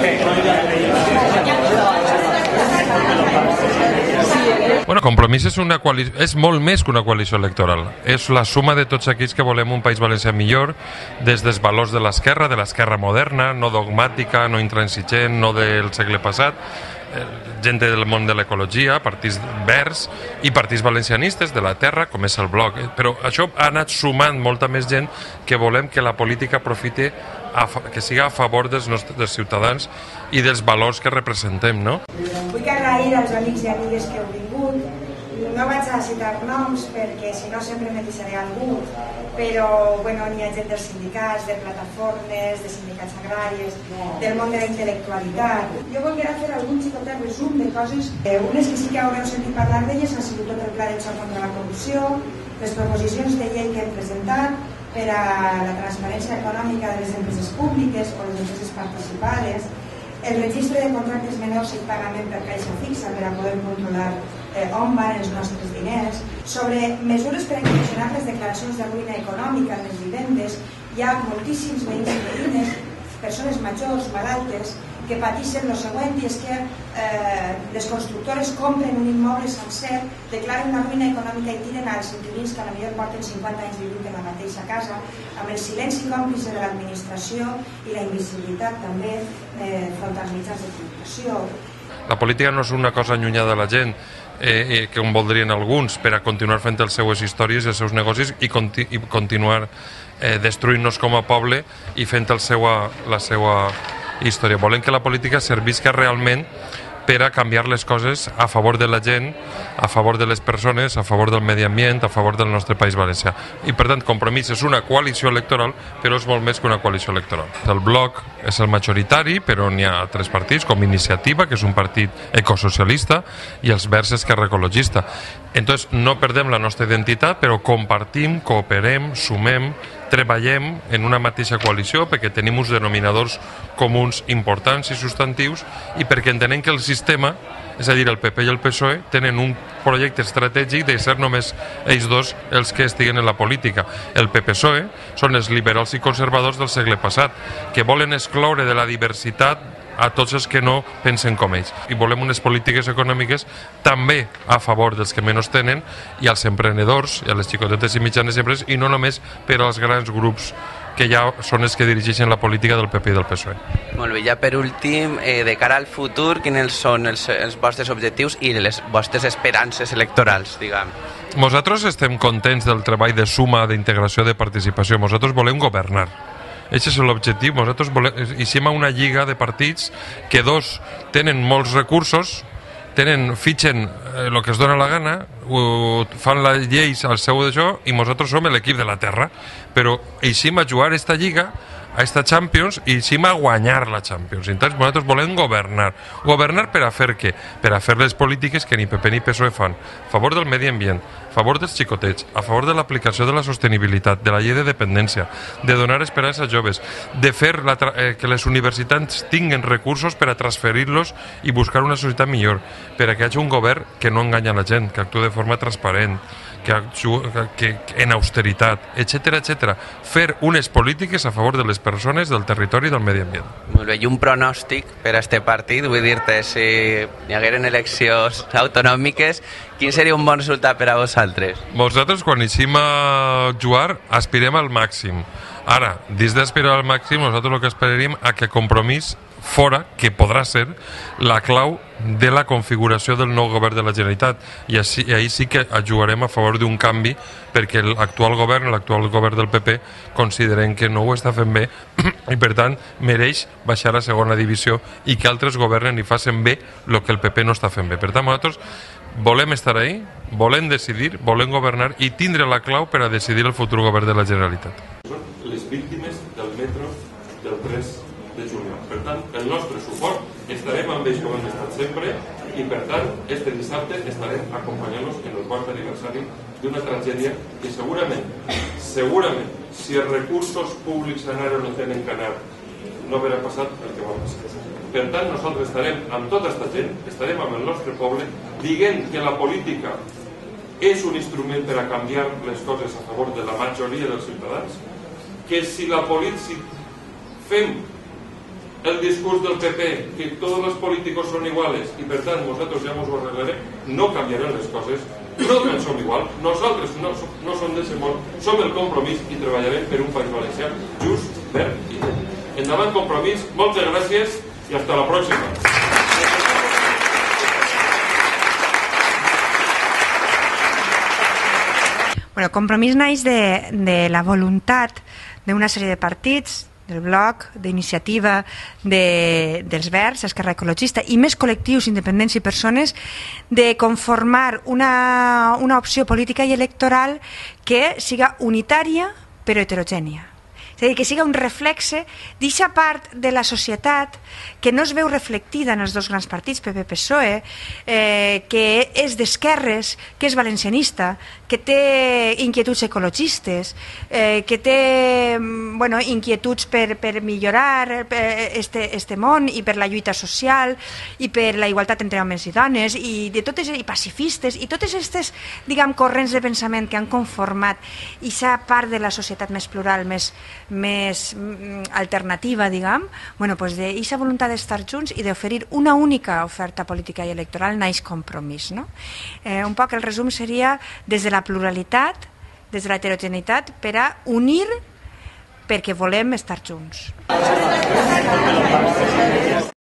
Bueno, Compromís és molt més que una coalició electoral. És la suma de tots aquells que volem un País Valencià millor, des dels valors de l'esquerra moderna, no dogmàtica, no intransigent, no del segle passat, gent del món de l'ecologia, partits verds i partits valencianistes de la terra, com és el Bloc. Però això ha anat sumant molta més gent que volem que la política aprofite, que siga a favor dels ciutadans i dels valors que representem, no? Vull agrair als amics i amigues que heu vingut. No vaig a citar noms perquè si no sempre me deixaré algú, però n'hi ha gent dels sindicats, de plataformes, de sindicats agràries, del món de la intel·lectualitat. Jo volia fer algun xicotet resum de coses. Unes que sí que haureu sentit parlar d'elles han sigut tot el pla de xoc contra la corrupció, les proposicions de llei que hem presentat per a la transparència econòmica de les empreses públiques o les empreses participades, el registre de contractes menors i pagament per caixa fixa per a poder controlar on van els nostres diners, sobre mesures per incursionar les declaracions de ruïna econòmica en les vivendes. Hi ha moltíssims veïns i veïnes, persones majors, malaltes, que pateixen el següent, i és que les constructores compren un immoble sencer, declaren una ruïna econòmica i tiren als inquilins que potser porten 50 anys vivint en la mateixa casa, amb el silenci còmplice de l'administració i la invisibilitat també front als mitjans de comunicació. La política no és una cosa allunyada de la gent, que en voldrien alguns, per a continuar fent les seues històries i els seus negocis i continuar destruint-nos com a poble i fent la seva història. Volem que la política servisca realment per a canviar les coses a favor de la gent, a favor de les persones, a favor del medi ambient, a favor del nostre País Valencià. I per tant, Compromís és una coalició electoral, però és molt més que una coalició electoral. El Bloc és el majoritari, però n'hi ha altres partits, com Iniciativa, que és un partit ecosocialista, i els Verds Esquerra Ecologista. Entonces, no perdem la nostra identitat, però compartim, cooperem, sumem, treballem en una mateixa coalició perquè tenim uns denominadors comuns importants i substantius i perquè entenem que el sistema, és a dir, el PP i el PSOE, tenen un projecte estratègic de ser només ells dos els que estiguen en la política. El PP-PSOE són els liberals i conservadors del segle passat, que volen excloure de la diversitat a tots els que no pensen com ells. I volem unes polítiques econòmiques també a favor dels que menys tenen i als emprenedors i a les xicotetes i mitjanes empreses, i no només per als grans grups que ja són els que dirigeixen la política del PP i del PSOE. Molt bé, ja per últim, de cara al futur, quins són els vostres objectius i les vostres esperances electorals, diguem? Nosaltres estem contents del treball de suma, d'integració, de participació. Nosaltres volem governar. Aquest és l'objectiu. Nosaltres eixim a una lliga de partits que dos tenen molts recursos, fitxen el que es dona la gana, fan les lleis al seu d'això, i nosaltres som l'equip de la terra. Però eixim a jugar esta lliga, a esta Champions, i eixim a guanyar la Champions. Entonces nosaltres volem governar. Governar per a fer què? Per a fer les polítiques que ni PP ni PSOE fan. A favor del medi ambient, a favor dels xicotets, a favor de l'aplicació de la sostenibilitat, de la llei de dependència, de donar esperança als joves, de fer que les universitats tinguin recursos per a transferir-los i buscar una societat millor, per a que hi hagi un govern que no enganya la gent, que actua de forma transparent, que en austeritat, etc etc. Fer unes polítiques a favor de les persones, del territori i del medi ambient. Molt bé, i un pronòstic per a este partit, vull dir-te, si hi hagueren eleccions autonòmiques, quin seria un bon resultat per a vosaltres? Nosaltres, quan eixim a jugar, aspirem al màxim. Ara, dins d'aspirar al màxim, nosaltres el que esperaríem a que Compromís fora, que podrà ser, la clau de la configuració del nou govern de la Generalitat. I ahir sí que jugarem a favor d'un canvi, perquè l'actual govern del PP, considerem que no ho està fent bé i, per tant, mereix baixar a segona divisió i que altres governen i facin bé el que el PP no està fent bé. Per tant, nosaltres volem estar ahí, volem decidir, volem governar i tindre la clau per a decidir el futur govern de la Generalitat. Són les víctimes del metro del 3 de juliol. Per tant, el nostre suport, estarem amb ells com hem estat sempre, i per tant, este dissabte estarem acompanyant-los en el quart aniversari d'una tragèdia que segurament, si els recursos públics anaren o no tenen que anar, no haurà passat el que va passar. Per tant, nosaltres estarem amb tota aquesta gent, estarem amb el nostre poble, dient que la política és un instrument per a canviar les coses a favor de la majoria dels ciutadans, que si fem el discurs del PP, que tots els polítics són iguals i per tant nosaltres ja ens ho arreglarem, no canviaran les coses, no som igual, nosaltres no som de ser món, som el Compromís i treballarem per un País Valencià just, verd i net. Endavant Compromís, moltes gràcies i hasta la pròxima. Bueno, Compromís naix de la voluntat d'una sèrie de partits, del Bloc, d'Iniciativa, dels Verds, Esquerra Ecologista i més col·lectius, independents i persones, de conformar una opció política i electoral que siga unitària però heterogènia. És a dir, que siga un reflexe d'eixa part de la societat que no es veu reflectida en els dos grans partits, PP-PSOE, que és d'esquerres, que és valencianista, que té inquietuds ecologistes, que té inquietuds per millorar este món i per la lluita social i per la igualtat entre homes i dones i pacifistes i totes aquestes corrents de pensament que han conformat eixa part de la societat més plural, més alternativa, d'eixa voluntat d'estar junts i d'oferir una única oferta política i electoral naix Compromís. Un poc el resum seria des de la pluralitat, des de la heterogeneïtat, per a unir perquè volem estar junts.